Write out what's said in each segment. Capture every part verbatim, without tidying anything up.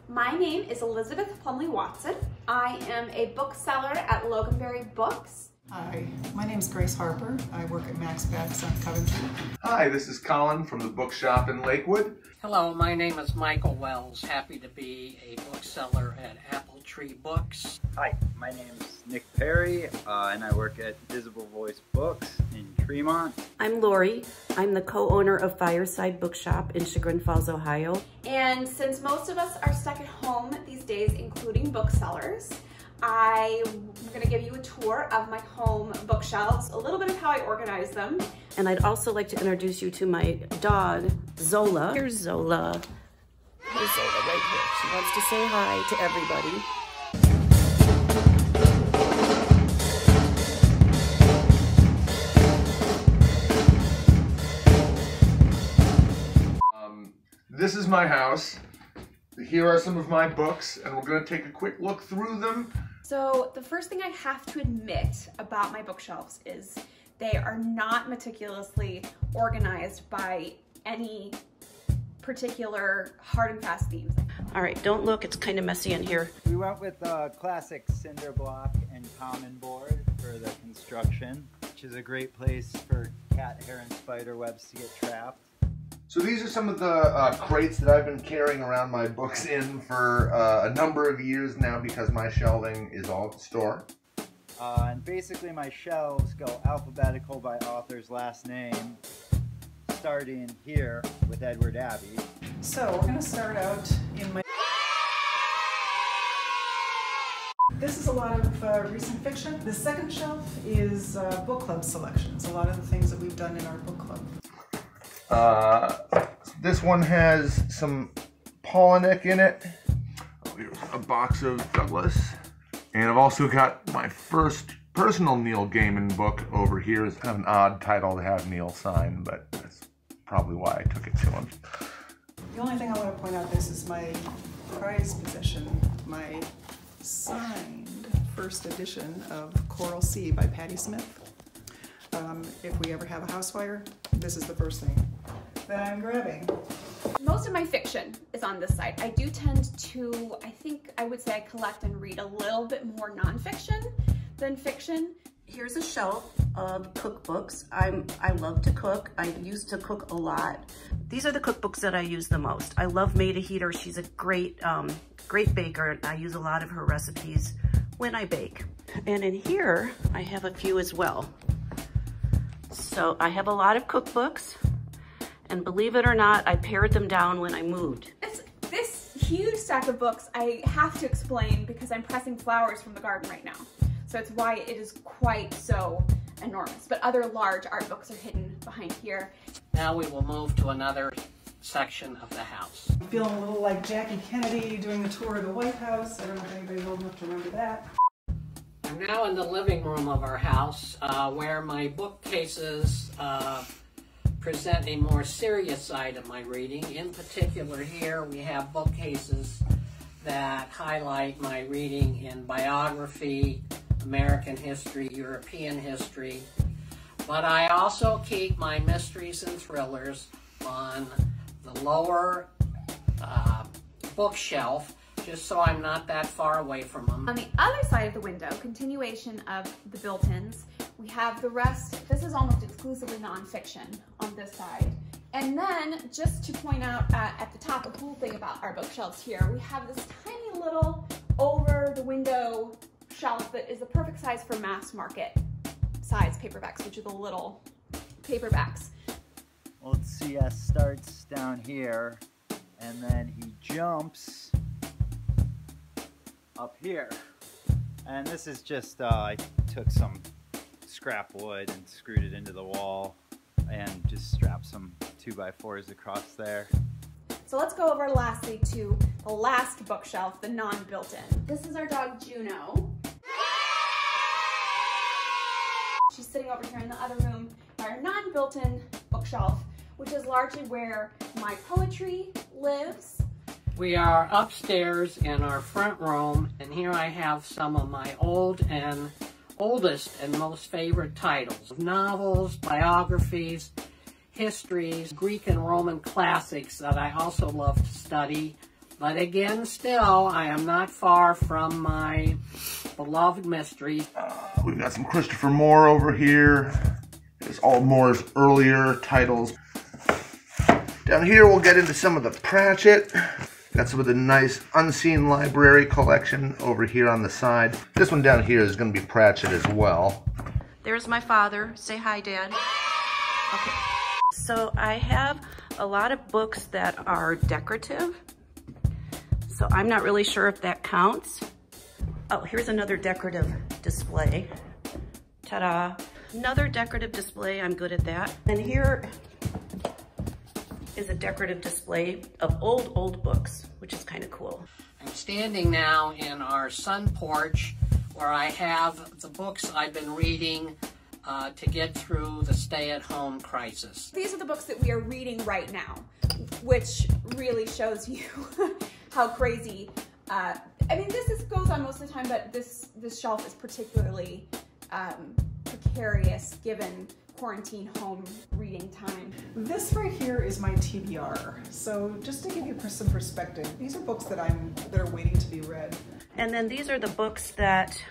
My name is Elizabeth Plumley Watson. I am a bookseller at Loganberry Books. Hi, my name is Grace Harper. I work at Max Backs on Coventry. Hi, this is Colin from the bookshop in Lakewood. Hello, my name is Michael Wells. Happy to be a bookseller at Apple Tree Books. Hi, my name is Nick Perry, uh, and I work at Visible Voice Books in Tremont. I'm Lori. I'm the co-owner of Fireside Bookshop in Chagrin Falls, Ohio. And since most of us are stuck at home these days, including booksellers, I'm going to give you a tour of my home bookshelves, a little bit of how I organize them. And I'd also like to introduce you to my dog, Zola. Here's Zola. Here's Zola right here. She wants to say hi to everybody. Um, this is my house. Here are some of my books, and we're going to take a quick look through them. So the first thing I have to admit about my bookshelves is they are not meticulously organized by any particular hard and fast themes. All right, don't look, it's kind of messy in here. We went with uh, classic cinder block and common board for the construction, which is a great place for cat hair and spider webs to get trapped. So these are some of the uh, crates that I've been carrying around my books in for uh, a number of years now because my shelving is all at the store. Uh, and basically my shelves go alphabetical by author's last name, starting here with Edward Abbey. So we're going to start out in my... This is a lot of uh, recent fiction. The second shelf is uh, book club selections, a lot of the things that we've done in our book club. Uh, this one has some Polinick in it. Oh, here's a box of Douglas. And I've also got my first personal Neil Gaiman book over here. It's kind of an odd title to have Neil sign, but that's probably why I took it to him. The only thing I want to point out, this is my prized possession, my signed first edition of Coral Sea by Patti Smith. Um, if we ever have a house fire, this is the first thing that I'm grabbing. Most of my fiction is on this side. I do tend to, I think I would say I collect and read a little bit more nonfiction than fiction. Here's a shelf of cookbooks. I'm, I love to cook. I used to cook a lot. These are the cookbooks that I use the most. I love Maida Heater. She's a great, um, great baker, and I use a lot of her recipes when I bake. And in here, I have a few as well. So I have a lot of cookbooks, and believe it or not, I pared them down when I moved. This, this huge stack of books I have to explain because I'm pressing flowers from the garden right now. So it's why it is quite so enormous. But other large art books are hidden behind here. Now we will move to another section of the house. I'm feeling a little like Jackie Kennedy doing the tour of the White House. I don't know if anybody's old enough to remember that. I'm now in the living room of our house uh, where my bookcases uh, present a more serious side of my reading. In particular, here we have bookcases that highlight my reading in biography, American history, European history. But I also keep my mysteries and thrillers on the lower uh, bookshelf, just so I'm not that far away from them. On the other side of the window, continuation of the built-ins, we have the rest. This is almost exclusively nonfiction on this side. And then, just to point out uh, at the top, a cool thing about our bookshelves here, we have this tiny little over-the-window shelf that is the perfect size for mass market size paperbacks, which are the little paperbacks. Well, C S starts down here, and then he jumps up here. And this is just, uh, I took some scrap wood and screwed it into the wall and just strapped some two by fours across there. So let's go over lastly to the last bookshelf, the non-built-in. This is our dog Juno. She's sitting over here in the other room, our non-built-in bookshelf, which is largely where my poetry lives. We are upstairs in our front room, and here I have some of my old and oldest and most favorite titles. Novels, biographies, histories, Greek and Roman classics that I also love to study. But again, still, I am not far from my beloved mystery. Uh, we've got some Christopher Moore over here. It's all Moore's earlier titles. Down here we'll get into some of the Pratchett. Got some of the nice Unseen Library collection over here on the side. This one down here is going to be Pratchett as well. There's my father. Say hi, Dad. Okay. So I have a lot of books that are decorative. So I'm not really sure if that counts. Oh, here's another decorative display. Ta-da. Another decorative display, I'm good at that. And here is a decorative display of old, old books, which is kind of cool. I'm standing now in our sun porch where I have the books I've been reading uh, to get through the stay-at-home crisis. These are the books that we are reading right now, which really shows you how crazy. Uh, I mean, this is, goes on most of the time, but this, this shelf is particularly um, precarious given quarantine home reading time. This right here is my T B R. So just to give you some perspective, these are books that I'm that are waiting to be read. And then these are the books that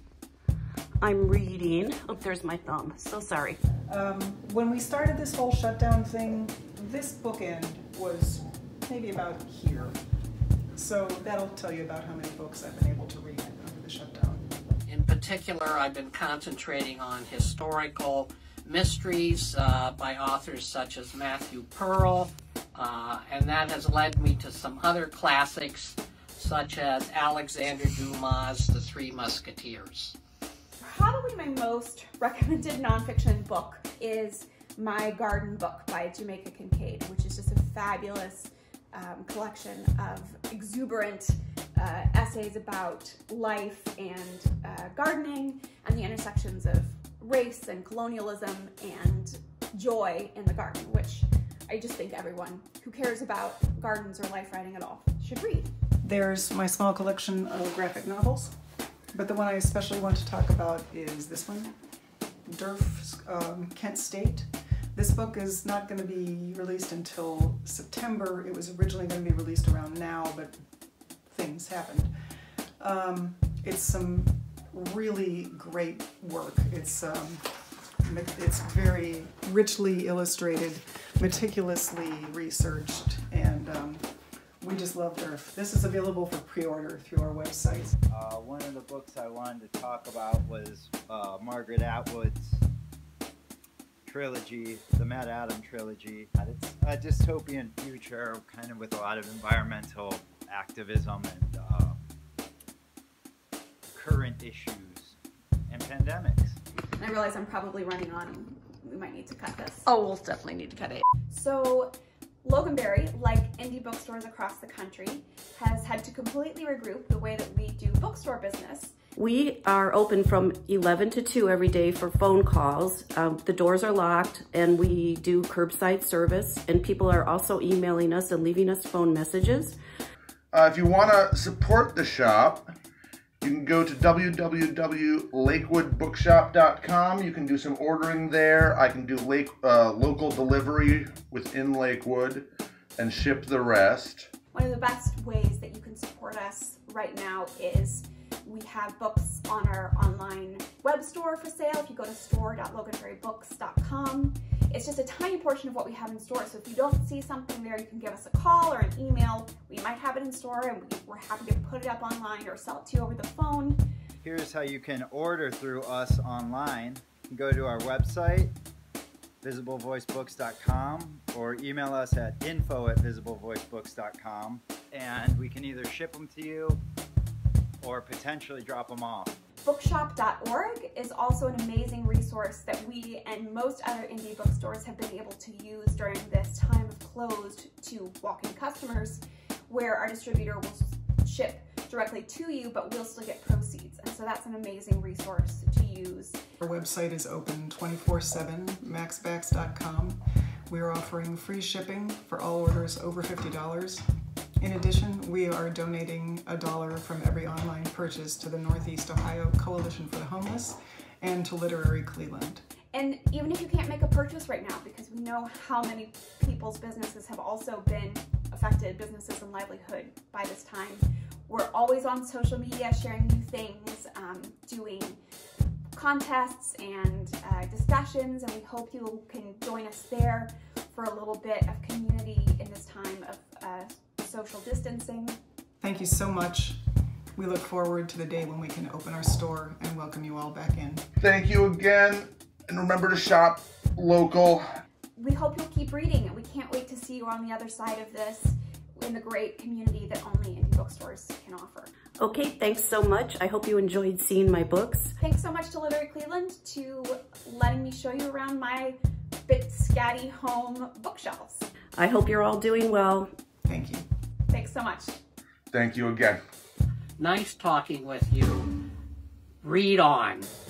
I'm reading. Oh, there's my thumb. So sorry. Um, when we started this whole shutdown thing, this bookend was maybe about here. So that'll tell you about how many books I've been able to read over the shutdown. In particular, I've been concentrating on historical mysteries uh, by authors such as Matthew Pearl, uh, and that has led me to some other classics such as Alexander Dumas' The Three Musketeers. Probably my most recommended nonfiction book is My Garden Book by Jamaica Kincaid, which is just a fabulous um, collection of exuberant uh, essays about life and uh, gardening and the intersections of race and colonialism and joy in the garden, which I just think everyone who cares about gardens or life writing at all should read. There's my small collection of graphic novels, but the one I especially want to talk about is this one, Durf's um, Kent State. This book is not going to be released until September. It was originally going to be released around now, but things happened. Um, it's some really great work. It's um, it's very richly illustrated, meticulously researched, and um, we just love Durf. This is available for pre-order through our website. Uh, one of the books I wanted to talk about was uh, Margaret Atwood's trilogy, the Matt Adam trilogy. It's a dystopian future, kind of with a lot of environmental activism and uh, current issues and pandemics. And I realize I'm probably running on. We might need to cut this. Oh, we'll definitely need to cut it. So Loganberry, like indie bookstores across the country, has had to completely regroup the way that we do bookstore business. We are open from eleven to two every day for phone calls. Um, the doors are locked and we do curbside service, and people are also emailing us and leaving us phone messages. Uh, if you want to support the shop, you can go to w w w dot lakewood bookshop dot com. You can do some ordering there. I can do lake, uh, local delivery within Lakewood and ship the rest. One of the best ways that you can support us right now is we have books on our online web store for sale. If you go to store dot loganberry books dot com, it's just a tiny portion of what we have in store. So if you don't see something there, you can give us a call or an email. We might have it in store and we, we're happy to put it up online or sell it to you over the phone. Here's how you can order through us online. You can go to our website, visible voice books dot com, or email us at info at visible voice books dot com, and we can either ship them to you or potentially drop them off. bookshop dot org is also an amazing resource that we and most other indie bookstores have been able to use during this time of closed to walk-in customers, where our distributor will ship directly to you, but we'll still get proceeds. And so that's an amazing resource to use. Our website is open twenty-four seven, max backs dot com. We're offering free shipping for all orders over fifty dollars. In addition, we are donating a dollar from every online purchase to the Northeast Ohio Coalition for the Homeless and to Literary Cleveland. And even if you can't make a purchase right now, because we know how many people's businesses have also been affected businesses and livelihood by this time. We're always on social media sharing new things, um, doing contests and uh, discussions, and we hope you can join us there for a little bit of community in this time of uh, social distancing. Thank you so much. We look forward to the day when we can open our store and welcome you all back in. Thank you again, and remember to shop local. We hope you'll keep reading, and we can't wait to see you on the other side of this in the great community that only indie bookstores can offer. Okay, thanks so much. I hope you enjoyed seeing my books. Thanks so much to Literary Cleveland to letting me show you around my bit scatty home bookshelves. I hope you're all doing well. Thank you. Thanks so much. Thank you again. Nice talking with you. Read on.